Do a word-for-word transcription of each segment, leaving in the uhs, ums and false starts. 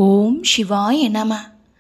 ஓம் சிவாய நம.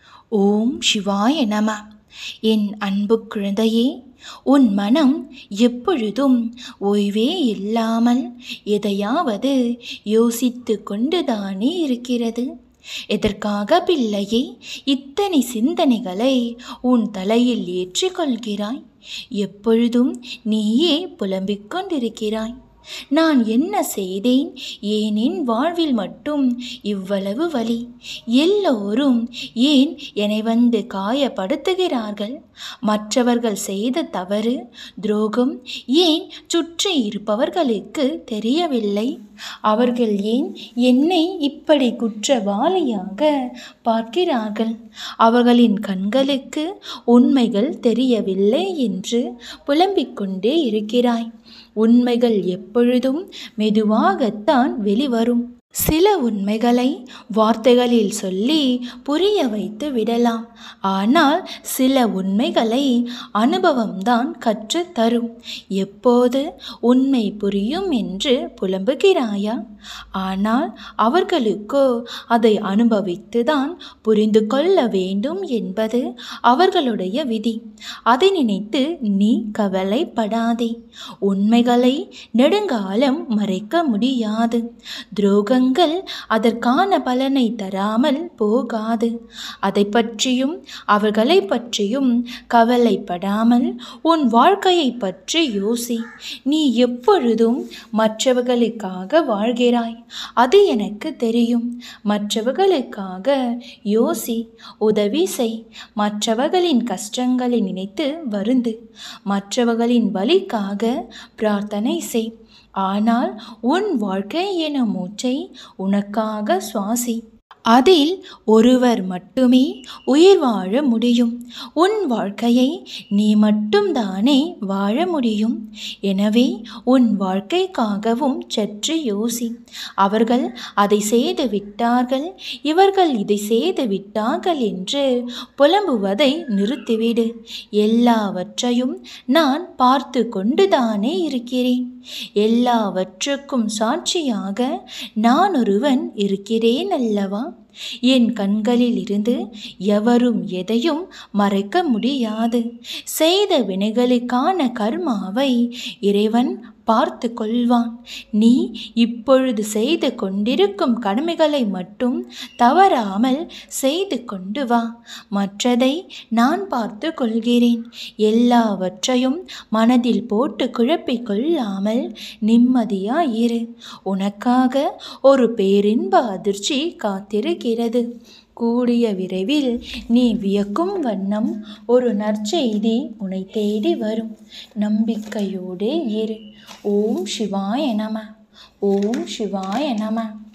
ஓம் சிவாய நம. என் அன்பு குழந்தையே, உன் மனம் எப்பொழுதும் ஓய்வே இல்லாமல் எதையாவது யோசித்து கொண்டுதானே இருக்கிறது. எதற்காக பிள்ளையே இத்தனை சிந்தனைகளை உன் தலையில் ஏற்றிக்கொள்கிறாய்? எப்பொழுதும் நீயே புலம்பிக் கொண்டிருக்கிறாய். நான் என்ன செய்தேன்? ஏன் என் வாழ்வில் மட்டும் இவ்வளவு வலி? எல்லோரும் ஏன் என்னை வந்து காயப்படுத்துகிறார்கள்? மற்றவர்கள் செய்த தவறு, துரோகம் ஏன் சுற்றி இருப்பவர்களுக்கு தெரியவில்லை? அவர்கள் ஏன் என்னை இப்படி குற்றவாளியாக பார்க்கிறார்கள்? அவர்களின் கண்களுக்கு உண்மைகள் தெரியவில்லை என்று புலம்பிக் கொண்டே இருக்கிறாய். உண்மைகள் எப்பொழுதும் மெதுவாகத்தான் வெளிவரும். சில உண்மைகளை வார்த்தைகளில் சொல்லி புரிய வைத்து விடலாம். ஆனால் சில உண்மைகளை அனுபவம்தான் கற்றுத் தரும். எப்போது உண்மை புரியும் என்று புலம்புகிறாயா? ஆனால் அவர்களுக்கோ அதை அனுபவித்துதான் புரிந்து கொள்ள வேண்டும் என்பது அவர்களுடைய விதி. அதை நினைத்து நீ கவலைப்படாதே. உண்மைகளை நெடுங்காலம் மறைக்க முடியாது. துரோகங்கள் அதற்கான பலனை தராமல் போகாது. அதை பற்றியும் அவர்களை பற்றியும் கவலைப்படாமல் உன் வாழ்க்கையை பற்றி யோசி. நீ எப்பொழுதும் மற்றவர்களுக்காக வாழ்கிறாய், அது எனக்கு தெரியும். மற்றவர்களுக்காக யோசி, உதவி செய். மற்றவர்களின் கஷ்டங்களை நினைத்து வருந்து. மற்றவர்களின் வலிக்காக பிரார்த்தனை செய். ஆனால் உன் வாழ்க்கை எனும் மூச்சை உனக்காக சுவாசி. அதில் ஒருவர் மட்டுமே உயிர் வாழ முடியும். உன் வாழ்க்கையை நீ மட்டும்தானே வாழ முடியும். எனவே உன் வாழ்க்கைக்காகவும் சற்று யோசி. அவர்கள் அதை செய்து விட்டார்கள், இவர்கள் இதை செய்து விட்டார்கள் என்று புலம்புவதை நிறுத்திவிடு. எல்லாவற்றையும் நான் பார்த்து கொண்டுதானே இருக்கிறேன். எல்லாவற்றுக்கும் சாட்சியாக நான் ஒருவன் இருக்கிறேன் அல்லவா? என் கண்களில் இருந்து எவரும் எதையும் மறைக்க முடியாது. செய்த வினைகளுக்கான கர்மாவை இறைவன் பார்த்து கொள்வான். நீ இப்பொழுது செய்து கொண்டிருக்கும் கடமைகளை மட்டும் தவறாமல் செய்து கொண்டு வா. மற்றதை நான் பார்த்து கொள்கிறேன். எல்லாவற்றையும் மனதில் போட்டு குழப்பிக் கொள்ளாமல் நிம்மதியாயிரு. உனக்காக ஒரு பேரின்ப அதிர்ச்சி காத்திருக்கிறது. கூடிய விரைவில் நீ வியக்கும் வண்ணம் ஒரு நற்செய்தி உன்னை தேடி வரும். நம்பிக்கையோடு இரு. ஓம் சிவாய நம. ஓம் சிவாய நம.